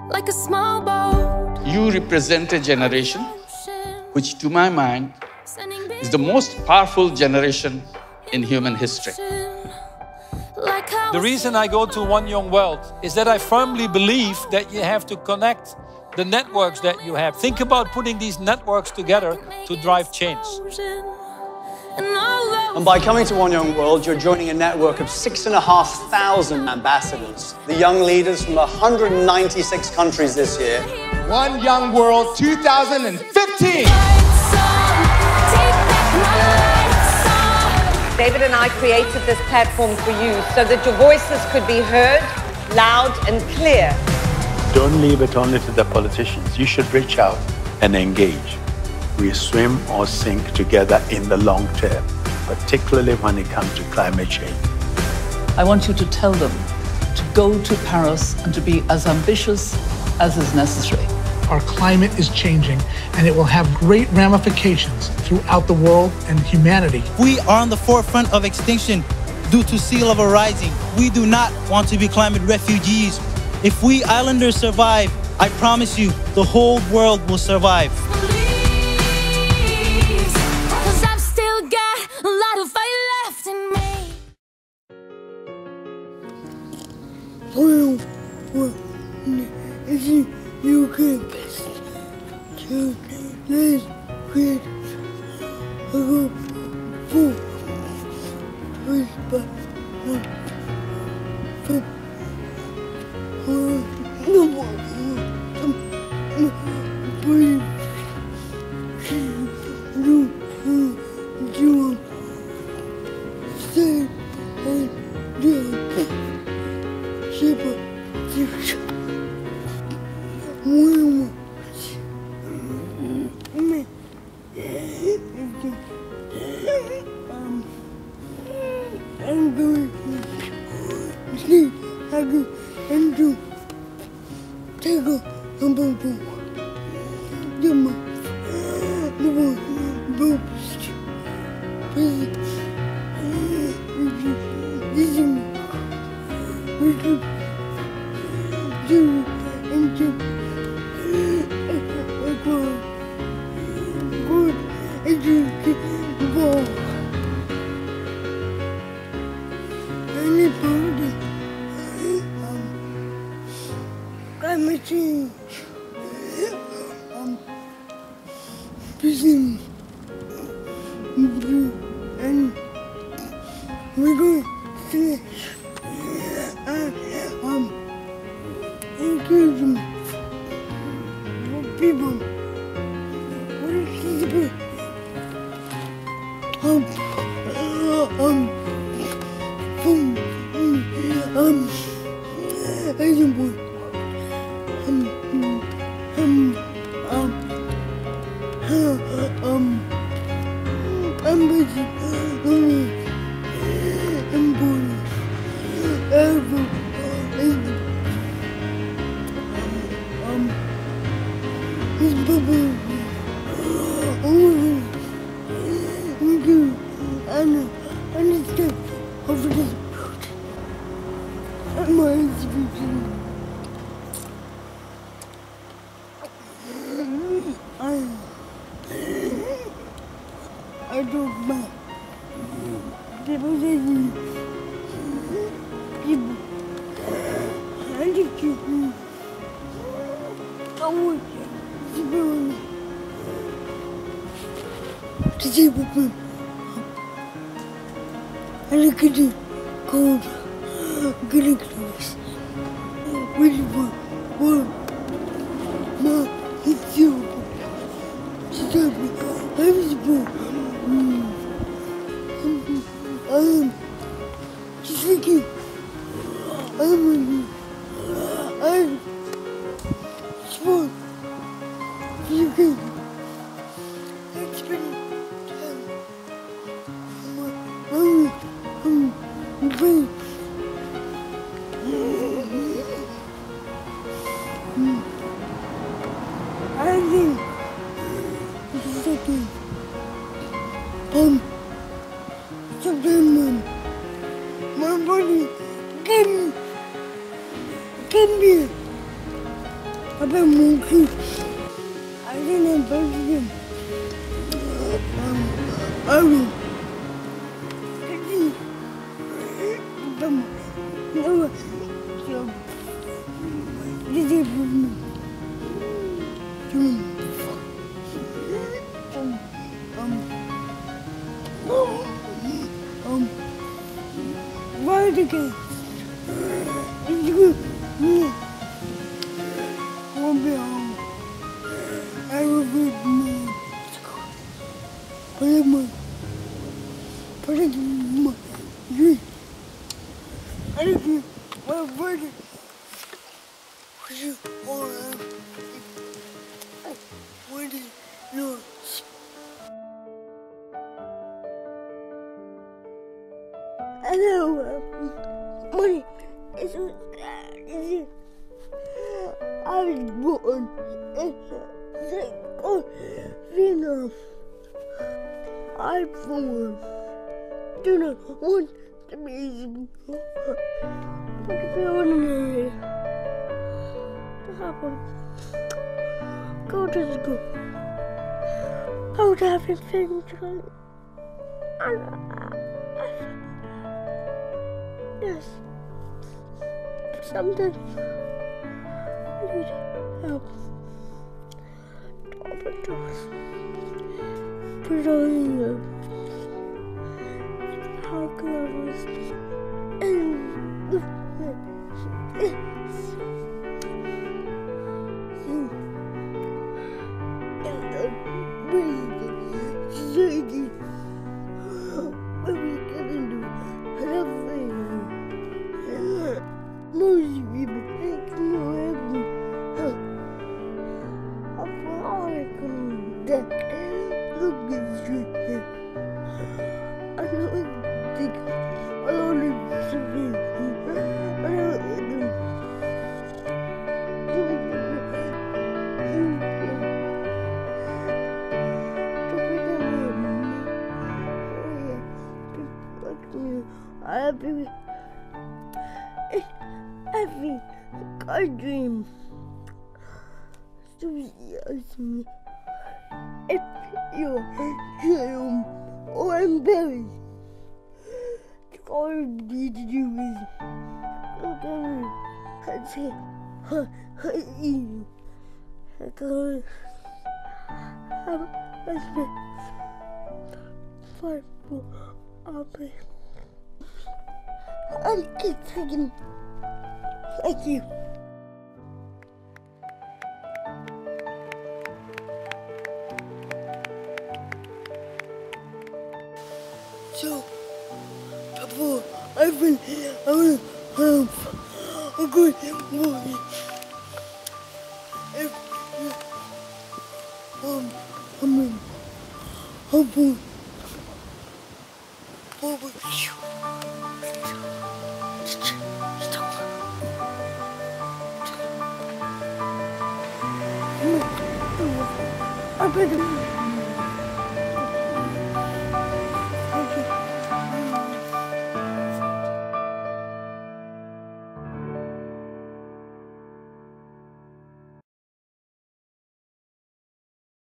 like a small boat. You represent a generation which, to my mind, is the most powerful generation in human history. The reason I go to One Young World is that I firmly believe that you have to connect the networks that you have. Think about putting these networks together to drive change. And by coming to One Young World, you're joining a network of 6,500 ambassadors, the young leaders from 196 countries this year. One Young World 2015! David and I created this platform for you so that your voices could be heard, loud and clear. Don't leave it only to the politicians. You should reach out and engage. We swim or sink together in the long term, particularly when it comes to climate change. I want you to tell them to go to Paris and to be as ambitious as is necessary. Our climate is changing, and it will have great ramifications throughout the world and humanity. We are on the forefront of extinction due to sea level rising. We do not want to be climate refugees. If we islanders survive, I promise you, the whole world will survive. Cause I've still got a lot of fire left in me. You can to let's create a group for climate change. And we're going to finish encouragement for people. What is it? I don't mind. People say people. I think you. I want you to see people. I look at you cold, getting close. Waiting for one. It's you. Stop me. I'm supposed. Just like you. I'm smart. You can. I'm spending time. I'm brave. I think it's okay. Sometimes my body can be I've been walking. I didn't believe him. I will. Right again. Won't be home. I will be mad. Put it in my drink. I don't know my brother. What you want? What is yours? I know money is easy. I was born in Vietnam. I do not want to be ordinary. To happen. Go to school. I would have a friend. Yes. Sometimes I need help. To open doors. Put on you. How can I was in the city. What we gonna do? Nothing. Most people think you have a particle that look at you. I don't think I don't think I don't every I dream to be me if you're home or embarrassed. All you need to do is look at me and say, you. Because I'm a five for open. I'm taking. Thank you. So, before I will have a good morning. If I better